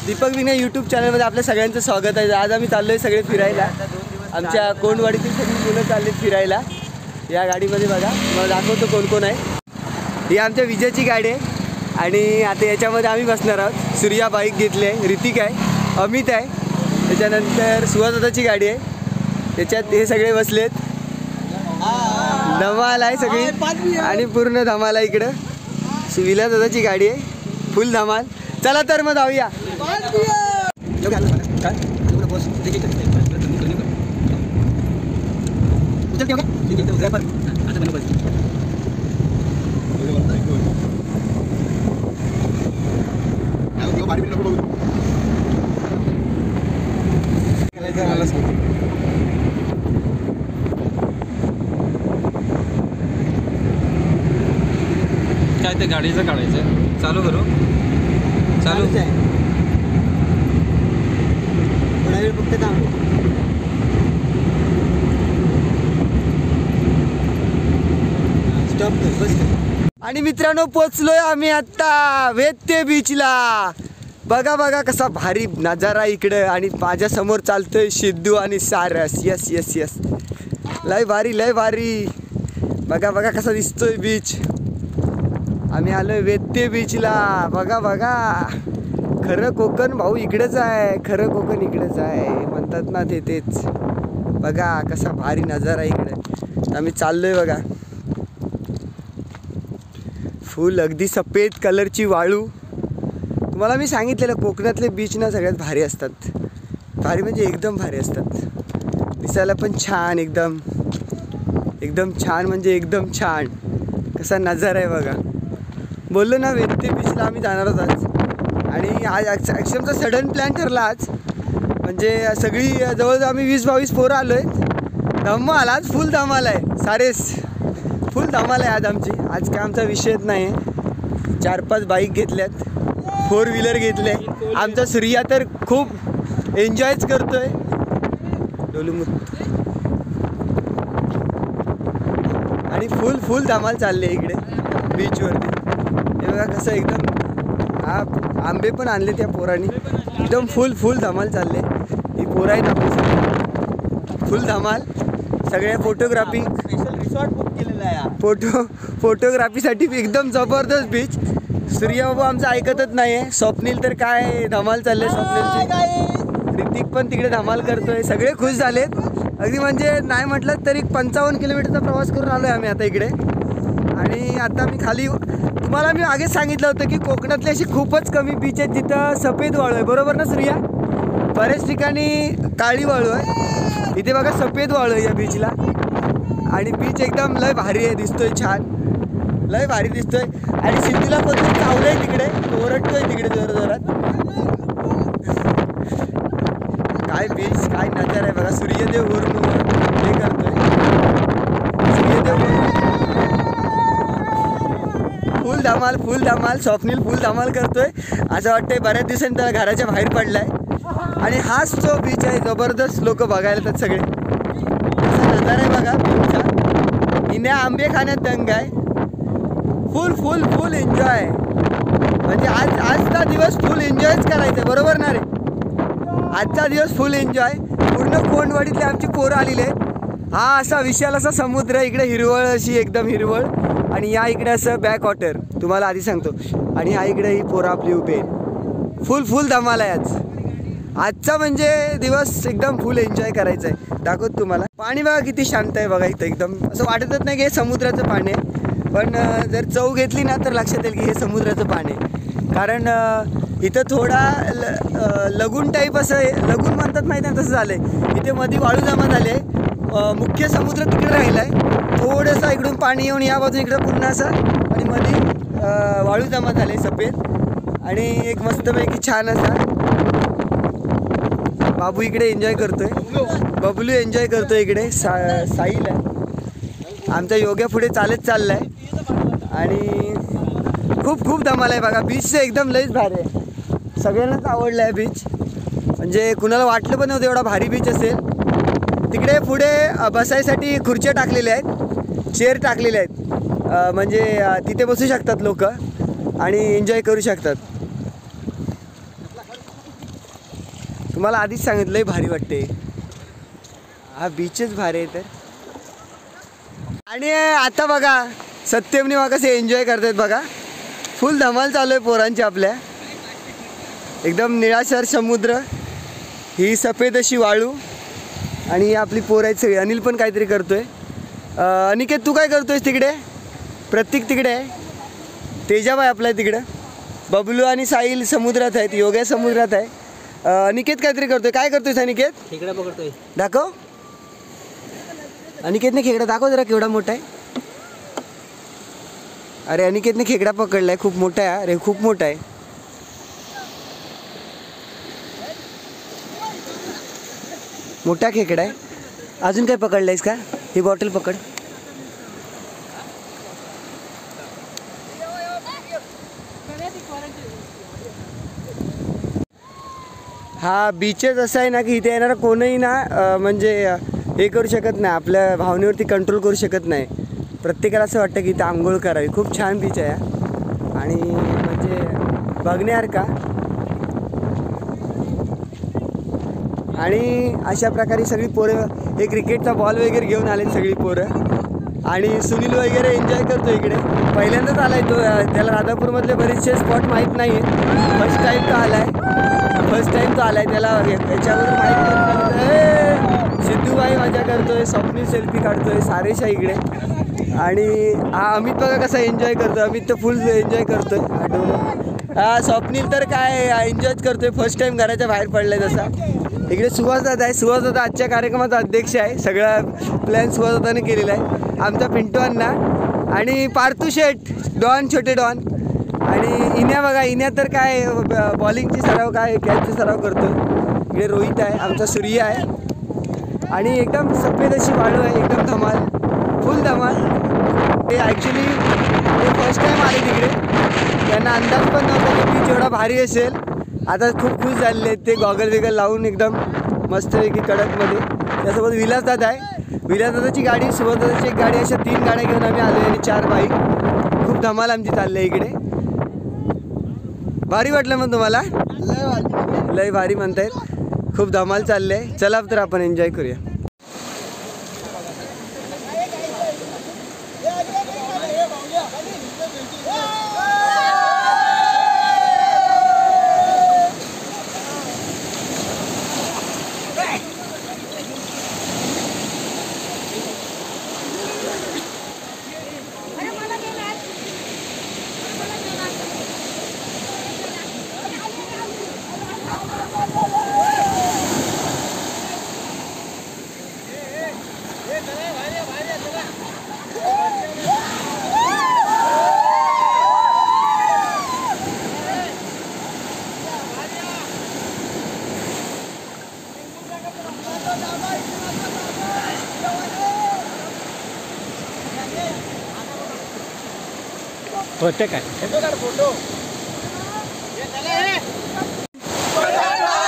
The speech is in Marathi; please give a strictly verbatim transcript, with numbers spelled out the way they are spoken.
दीपक विनय यूट्यूब चॅनलमध्ये आपल्या सगळ्यांचं स्वागत आहे। आज आम्ही चाललोय सगळे फिरायला, आमच्या कोंडवाडीतील सगळी मुलं चालली फिरायला या गाडीमध्ये। बघा मला दाखवतो कोण कोण आहे। ही आमच्या विजयची गाडी आहे आणि आता याच्यामध्ये आम्ही बसणार आहोत। सूर्या बाईक घेतली आहे, ऋतिक आहे, अमित आहे, त्याच्यानंतर सुहासदाची गाडी आहे, त्याच्यात हे सगळे बसलेत। धमाल आहे सगळी आणि पूर्ण धमाल आहे इकडं। विला दादाची गाडी आहे, फुल धमाल। चला तर मग जाऊया। काय ते गाडीचं काढायचं चालू करू चालूच आहे थोडा वेळ फक्त थांबू। स्टॉप कर बस। आणि मित्रांनो पोचलोय आम्ही आता वेत्ते बीचला। बघा बघा कसा भारी नजारा इकडे आणि माझ्या समोर चालतोय सिद्धू आणि सारस। यस यस यस लय भारी लय भारी। बघा बघा कसा दिसतोय बीच। आम्ही आलोय वेत्ते बीचला। बघा बघा खरं कोकण भाऊ इकडेच आहे, खरं कोकण इकडेच आहे म्हणतात ना ते तेच। बघा कसा भारी नजारा इकडे। आम्ही चाललोय बघा, फुल अगदी सफेद कलरची वाळू। तुम्हाला मी सांगितलेलं कोकणातले बीच ना सगळ्यात भारी असतात, भारी म्हणजे एकदम भारी असतात, दिसायला पण छान, एकदम एकदम छान म्हणजे एकदम छान। कसा नजारा आहे बघा। बोललो ना वेत्ते बीचला आम्ही जाणार आहोत आज, आणि आज ॲक्च्युली आमचा सडन प्लॅन ठरला आज। म्हणजे सगळी जवळजवळ आम्ही वीस बावीस पोरं आलो आहेत। धमाल आज फुल धमाल आहे, सारेस फुल धमाल आहे आज आमची। आज काय आमचा विषयच नाही आहे। चार पाच बाईक घेतल्यात, फोर व्हीलर घेतले। आमचा सूर्या तर खूप एन्जॉयच करतोय डोलूमुत, आणि फुल फुल धमाल चालले इकडे बीचवरती। हे बघा कसं एकदम हा आंबे पण आणले त्या पोरांनी, एकदम फुल फुल धमाल चालले। ही पोरं आहेत आपली फुल धमाल। सगळ्या फोटोग्राफी स्पेशल रिसॉर्ट बुक केलेला आहे फोटो फोटोग्राफीसाठी एकदम जबरदस्त बीच। सूर्या बाबू आमचं ऐकतच नाही आहे। स्वप्नील तर काय धमाल चालले स्वप्नीलची, ऋतिक पण तिकडे धमाल करतोय, सगळे खुश झालेत अगदी। म्हणजे नाही म्हटलं तरी पंचावन्न किलोमीटरचा प्रवास करून आलो आहे आम्ही आता इकडे। आणि आता मी खाली तुम्हाला मी आधीच सांगितलं होतं की कोकणातली अशी खूपच कमी बीच आहेत जिथं सफेद वाळू आहे, बरोबर ना सूर्या? बऱ्याच ठिकाणी काळी वाळू आहे, इथे बघा सफेद वाळू आहे या बीचला। आणि बीच एकदम लय भारी आहे, दिसतोय छान, लय भारी दिसतोय। आणि सिद्धूला पण चावलंय तिकडे, ओरडतोय तिकडे जोर जोरात। काय बीच काय नजारा आहे बघा। सूर्यदेव वरून हे करतोय, सूर्यदेव फुल धमाल फुल धमाल। स्वप्नील फुल धमाल करतोय, असं वाटतंय बऱ्याच दिवसांनी त्याला घराच्या बाहेर पडलाय। आणि हाच तो बीच आहे, जबरदस्त लोक बघायला येतात सगळे। असा नजारा आहे बघा बीचचा। इन्या आंबे खाण्यात दंग आहे, फुल फुल फुल एन्जॉय। म्हणजे आज आजचा दिवस फुल एन्जॉयच करायचा, बरोबर ना रे? आजचा दिवस फुल एन्जॉय। पूर्ण कोंडवाडीतले आमची पोरं आलेली आहेत। हा असा विशाल असा समुद्र, इकडे हिरवळ अशी एकदम हिरवळ, आणि या इकडे असं बॅक वॉटर तुम्हाला आधी सांगतो। आणि हा इकडे ही पोरं आपली उभे आहेत। फुल फुल धमाल आहे आज आजचा, म्हणजे दिवस एकदम फुल एन्जॉय करायचा आहे। दाखवत तुम्हाला पाणी बघा किती शांत आहे बघा इथं, एकदम असं वाटतच नाही की हे समुद्राचं पाणी आहे। पण जर चव घेतली ना तर लक्षात येईल की हे समुद्राचं पाणी आहे। कारण इथं थोडा ल लगून टाईप असं लगून म्हणतात माहिती आहे तसं झालं आहे। इथे मध्ये वाळू जमा झाले, मुख्य समुद्र तिकडे राहिला आहे, थोडंसं इकडून पाणी येऊन या बाजून इकडं पुन्हा असं, आणि मध्ये वाळू जमा झाले सफेद। आणि एक मस्तपैकी छान असा बाबू इकडे एन्जॉय करतोय, बबलू एन्जॉय करतोय इकडे। सा साहिल आहे आमचा, योग्या पुढे चालत चाललाय आणि खूप खूप धमाल आहे बघा। बीचचं एकदम लईच भारी आहे, सगळ्यांनाच आवडलं आहे बीच। म्हणजे कुणाला वाटलं पण नव्हतं एवढा भारी बीच असेल। तिकडे पुढे बसायसाठी खुर्च्या टाकलेल्या आहेत, चेअर टाकलेले आहेत, म्हणजे तिथे बसू शकतात लोक आणि एन्जॉय करू शकतात। तुम्हाला आधीच सांगितलंय भारी वाटते. हा बीचच भारी आहे तर. आणि आता बघा सत्यमनी मग कसे एन्जॉय करतात बघा. फुल धमाल चालू आहे पोरांची आपल्या. एकदम निळाशार समुद्र, ही सफेद अशी वाळू आणि ही आपली पोरं आहेत सगळी. अनिल पण काहीतरी करतोय. अनिकेत तू काय करतोयस तिकडे? प्रतीक तिकडे आहे, तेजाबाई आपल्या तिकडं, बबलू आणि साहिल समुद्रात आहेत, योग्या समुद्रात आहे. अनिकेत काहीतरी करतोय. काय करतोयस अनिकेत? खेकडा पकडतोय. दाखव. अनिकेतने खेकडा दाखव जरा केवढा मोठा आहे. अरे अनिकेतने खेकडा पकडलाय, खूप मोठा आहे. अरे खूप मोठा आहे. मोठा खेकडा आहे. अजून काय पकडलायस का? ही बॉटल पकड. हा बीचच असा आहे ना की इथे येणारा कोणीही ना म्हणजे हे करू शकत नाही, आपल्या भावनेवरती कंट्रोल करू शकत नाही. प्रत्येकाला असं वाटतं की इथं आंघोळ करावी. खूप छान बीच आहे आणि म्हणजे बघण्यासारखा. आणि अशा प्रकारे सगळी पोरं हे क्रिकेटचा बॉल वगैरे घेऊन आले सगळी पोरं. आणि सुनील वगैरे एन्जॉय करतो इकडे. पहिल्यांदाच आलाय तो. त्याला राधापूरमधले बरेचसे स्पॉट माहीत नाही आहे. फर्स्ट टाईम तो आलाय. फर्स्ट टाईम तो आलाय. त्याला याच्यावर माहीत नव्हतं. सिद्धूबाई मजा करतोय, स्वप्नील सेल्फी काढतोय, सारेशा इकडे. आणि हा अमित बघा कसा एन्जॉय करतोय. अमित तर फुल एन्जॉय करतोय. हा स्वप्नील तर काय एन्जॉयच करतोय. फर्स्ट टाईम घराच्या बाहेर पडलाय तसा. इकडे सुहासदादा आहे. सुहासदादा आजच्या कार्यक्रमाचा अध्यक्ष आहे. सगळा प्लॅन सुहासदादाने केलेला आहे. आमचा पिंटू अण्णा आणि पार्थू शेठ, डॉन, छोटे डॉन. आणि इन्या बघा, इन्या तर काय बॉलिंगची सराव, काय कॅचची सराव करतो. इकडे रोहित आहे, आमचा सूर्य आहे. आणि एकदम सफेद अशी वाळू आहे. एकदम धमाल, फुल धमाल. ते ॲक्च्युली ते फर्स्ट टाईम आले तिकडे. त्यांना अंदाज पण नव्हता की बीच एवढा भारी असेल. आता खूप खुश झालेले आहेत ते. गॉगल वेगल लावून एकदम मस्तपैकी कडकमध्ये. त्यासोबत विलासदादा आहे. विलासदादाची गाडी, सुभाषदादाची एक गाडी, अशा तीन गाड्या घेऊन आम्ही आलो आणि चार बाईक. खूप धमाल आमची चालली आहे इकडे. भारी वाटलं मग तुम्हाला? लय भारी म्हणतायत. खूप धमाल चालले आहे. चला तर आपण एन्जॉय करूया. होते काय फोटो